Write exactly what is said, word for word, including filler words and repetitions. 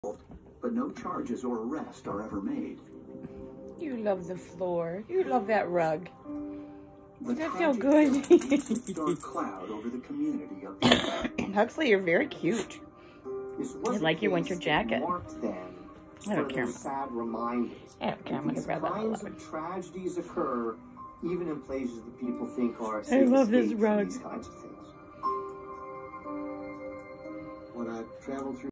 but no charges or arrest are ever made. You love the floor. You love that rug. The Does that feel tragic good? death leaves a dark cloud over the community of the Huxley, you're very cute. This I was like a your winter case that jacket. marked them I don't for care. their sad reminders. I don't care. I'm that gonna these grab that kinds one. of tragedies occur even in places that people think are a I safe love this escape from rug. these kinds of things. When I traveled through